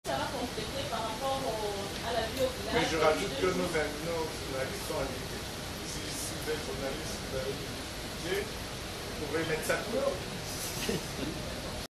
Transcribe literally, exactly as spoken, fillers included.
Ça va compléter par rapport au, à la vie au village. Mais je rajoute que nos, nos journalistes sont invités. Si, si vous êtes journaliste, vous avez une difficulté, vous pouvez mettre ça de côté.